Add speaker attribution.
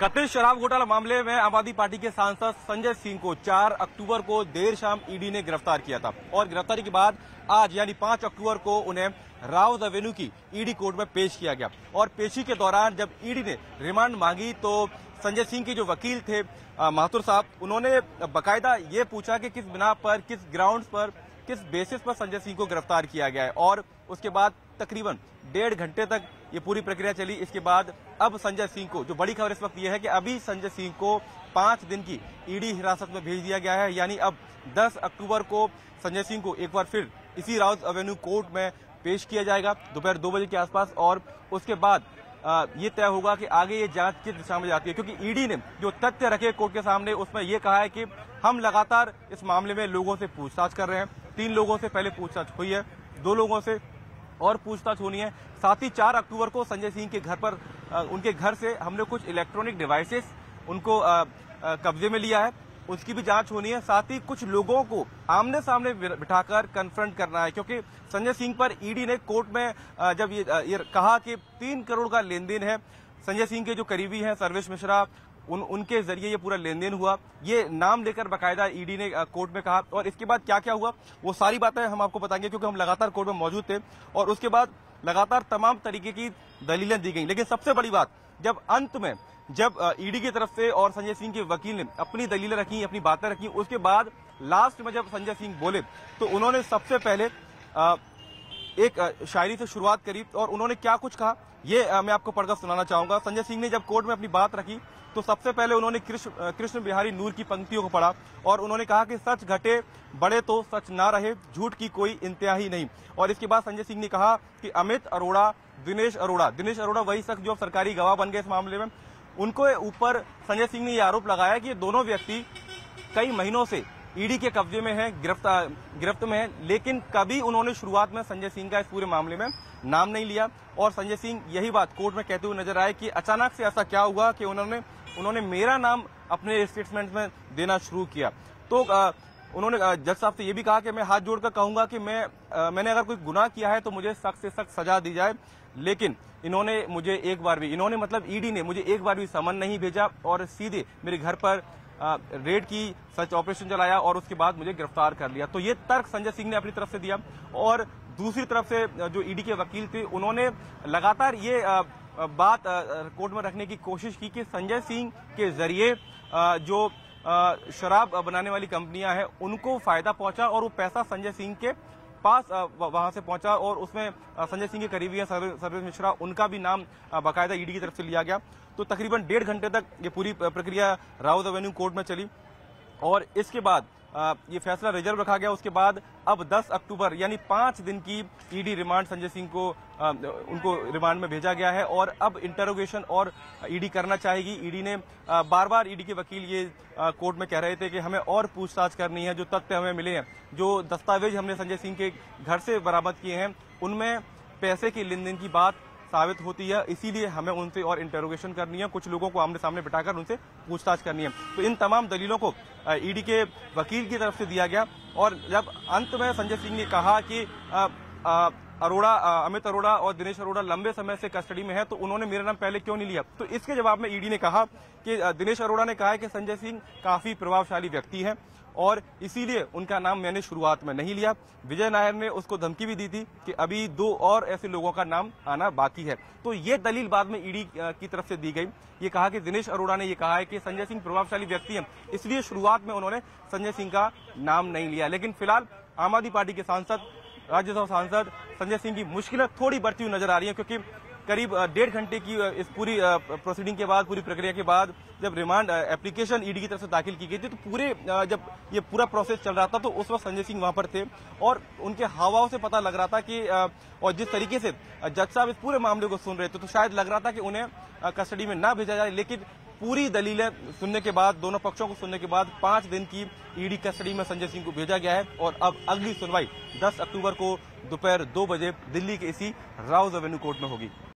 Speaker 1: कथित शराब घोटाला मामले में आम आदमी पार्टी के सांसद संजय सिंह को 4 अक्टूबर को देर शाम ईडी ने गिरफ्तार किया था और गिरफ्तारी के बाद आज यानी 5 अक्टूबर को उन्हें राउत एवेन्यू की ईडी कोर्ट में पेश किया गया। और पेशी के दौरान जब ईडी ने रिमांड मांगी तो संजय सिंह के जो वकील थे माथुर साहब, उन्होंने बाकायदा ये पूछा कि किस बिना पर, किस ग्राउंड्स पर, किस बेसिस पर संजय सिंह को गिरफ्तार किया गया है। और उसके बाद तकरीबन 1.5 घंटे तक ये पूरी प्रक्रिया चली। इसके बाद अब संजय सिंह को, जो बड़ी खबर इस वक्त यह है कि अभी संजय सिंह को 5 दिन की ईडी हिरासत में भेज दिया गया है। यानी अब 10 अक्टूबर को संजय सिंह को एक बार फिर इसी राउत एवेन्यू कोर्ट में पेश किया जाएगा दोपहर 2 बजे के आसपास। और उसके बाद ये तय होगा कि आगे ये जांच किस दिशा में जाती है, क्योंकि ईडी ने जो तथ्य रखे कोर्ट के सामने उसमें ये कहा है कि हम लगातार इस मामले में लोगों से पूछताछ कर रहे हैं। 3 लोगों से पहले पूछताछ हुई है, 2 लोगों से और पूछताछ होनी है। साथ ही 4 अक्टूबर को संजय सिंह के घर पर, उनके घर से हमने कुछ इलेक्ट्रॉनिक डिवाइसेस उनको कब्जे में लिया है, उसकी भी जांच होनी है। साथ ही कुछ लोगों को आमने सामने बिठाकर कन्फ्रंट करना है, क्योंकि संजय सिंह पर ईडी ने कोर्ट में जब ये कहा कि 3 करोड़ का लेन देन है, संजय सिंह के जो करीबी हैं सर्वेश मिश्रा, उनके जरिए ये पूरा लेन देन हुआ, ये नाम लेकर बाकायदा ईडी ने कोर्ट में कहा। और इसके बाद क्या क्या हुआ वो सारी बातें हम आपको बताएंगे, क्योंकि हम लगातार कोर्ट में मौजूद थे और उसके बाद लगातार तमाम तरीके की दलीलें दी गई। लेकिन सबसे बड़ी बात, जब अंत में जब ईडी की तरफ से और संजय सिंह के वकील ने अपनी दलीलें रखी, अपनी बातें रखी, उसके बाद लास्ट में जब संजय सिंह बोले तो उन्होंने सबसे पहले एक शायरी से शुरुआत करी। और उन्होंने क्या कुछ कहा ये मैं आपको पढ़कर सुनाना चाहूंगा। संजय सिंह ने जब कोर्ट में अपनी बात रखी तो सबसे पहले उन्होंने कृष्ण बिहारी नूर की पंक्तियों को पढ़ा और उन्होंने कहा कि सच घटे बड़े तो सच ना रहे, झूठ की कोई इंतहा ही नहीं। और इसके बाद संजय सिंह ने कहा कि अमित अरोड़ा, दिनेश अरोड़ा वही शख्स जो सरकारी गवाह बन गए इस मामले में, उनको ऊपर संजय सिंह ने यह आरोप लगाया कि ये दोनों व्यक्ति कई महीनों से ईडी के कब्जे में है, गिरफ्त में है, लेकिन कभी उन्होंने शुरुआत में संजय सिंह का इस पूरे मामले में नाम नहीं लिया। और संजय सिंह यही बात कोर्ट में कहते हुए नजर आए कि अचानक से ऐसा क्या हुआ कि उन्होंने मेरा नाम अपने स्टेटमेंट में देना शुरू किया। तो उन्होंने जज साहब से यह भी कहा कि मैं हाथ जोड़कर कहूंगा कि मैंने अगर कोई गुनाह किया है तो मुझे सख्त से सख्त सजा दी जाए, लेकिन इन्होंने मुझे एक बार भी, मतलब ईडी ने मुझे एक बार भी समन नहीं भेजा और सीधे मेरे घर पर रेड की, सर्च ऑपरेशन चलाया और उसके बाद मुझे गिरफ्तार कर लिया। तो ये तर्क संजय सिंह ने अपनी तरफ से दिया। और दूसरी तरफ से जो ईडी के वकील थे उन्होंने लगातार ये बात कोर्ट में रखने की कोशिश की कि संजय सिंह के जरिए जो शराब बनाने वाली कंपनियां हैं उनको फायदा पहुंचा और वो पैसा संजय सिंह के पास वहां से पहुंचा और उसमें संजय सिंह के करीबी हैं सर्वेश मिश्रा, उनका भी नाम बाकायदा ईडी की तरफ से लिया गया। तो तकरीबन 1.5 घंटे तक ये पूरी प्रक्रिया राउत एवेन्यू कोर्ट में चली और इसके बाद ये फैसला रिजर्व रखा गया। उसके बाद अब 10 अक्टूबर यानी 5 दिन की ईडी रिमांड संजय सिंह को उनको रिमांड में भेजा गया है और अब इंटरोगेशन और ईडी करना चाहेगी। ईडी ने बार बार, ईडी के वकील ये कोर्ट में कह रहे थे कि हमें और पूछताछ करनी है, जो तथ्य हमें मिले हैं, जो दस्तावेज हमने संजय सिंह के घर से बरामद किए हैं, उनमें पैसे के लेन देन की बात साबित होती है, इसीलिए हमें उनसे और इंटरोगेशन करनी है, कुछ लोगों को आमने सामने बिठाकर उनसे पूछताछ करनी है। तो इन तमाम दलीलों को ईडी के वकील की तरफ से दिया गया और जब अंत में संजय सिंह ने कहा कि अमित अरोड़ा और दिनेश अरोड़ा लंबे समय से कस्टडी में है तो उन्होंने मेरा नाम पहले क्यों नहीं लिया, तो इसके जवाब में ईडी ने कहा कि दिनेश अरोड़ा ने कहा है कि संजय सिंह काफी प्रभावशाली व्यक्ति है और इसीलिए उनका नाम मैंने शुरुआत में नहीं लिया। विजय नायर ने उसको धमकी भी दी थी कि अभी 2 और ऐसे लोगों का नाम आना बाकी है। तो ये दलील बाद में ईडी की तरफ से दी गई। ये कहा कि दिनेश अरोड़ा ने ये कहा है कि संजय सिंह प्रभावशाली व्यक्ति हैं, इसलिए शुरुआत में उन्होंने संजय सिंह का नाम नहीं लिया। लेकिन फिलहाल आम आदमी पार्टी के सांसद, राज्यसभा सांसद संजय सिंह की मुश्किलें थोड़ी बढ़ती हुई नजर आ रही है, क्योंकि करीब 1.5 घंटे की इस पूरी प्रोसीडिंग के बाद, पूरी प्रक्रिया के बाद जब रिमांड एप्लीकेशन ईडी की तरफ से दाखिल की गई थी तो जब ये पूरा प्रोसेस चल रहा था तो उस वक्त संजय सिंह वहां पर थे और उनके हावभाव से पता लग रहा था कि और जिस तरीके से जज साहब इस पूरे मामले को सुन रहे थे तो शायद लग रहा था कि उन्हें कस्टडी में ना भेजा जाए। लेकिन पूरी दलीलें सुनने के बाद, दोनों पक्षों को सुनने के बाद 5 दिन की ईडी कस्टडी में संजय सिंह को भेजा गया है और अब अगली सुनवाई 10 अक्टूबर को दोपहर 2 बजे दिल्ली के इसी राउत एवेन्यू कोर्ट में होगी।